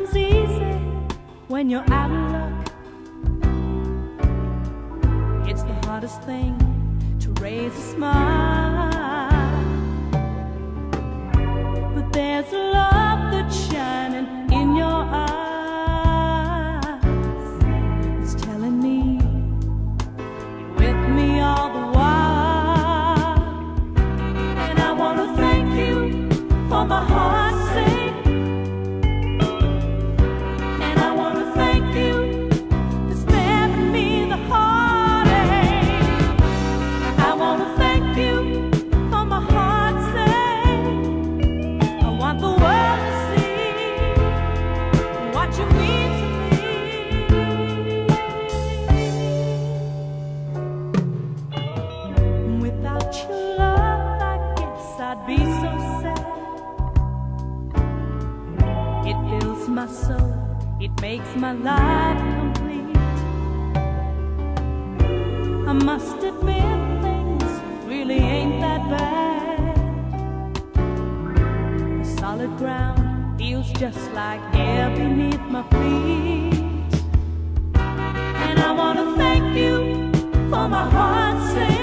comes easy when you're out of luck. It's the hardest thing to raise a smile. But there's a love that's shining in your eyes. It's telling me you're with me all the while. And I want to thank you for my heart's sake. And I want to thank you for sparing me the heartache. I want to thank you for my heart's sake. I want the world to see what you mean to me. Without your love, I guess I'd be so sad. It fills my soul, it makes my life complete. I must admit things really ain't that bad. The solid ground feels just like air beneath my feet. And I want to thank you for my heart's sake.